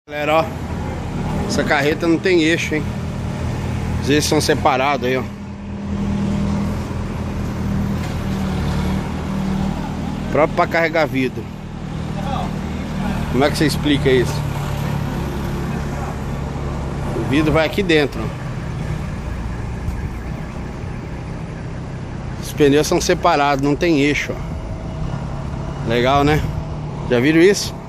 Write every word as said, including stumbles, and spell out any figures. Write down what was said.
Galera, ó, essa carreta não tem eixo, hein? Os eixos são separados aí, ó. Próprio para carregar vidro. Como é que você explica isso? O vidro vai aqui dentro, ó. Os pneus são separados, não tem eixo, ó. Legal, né? Já viram isso?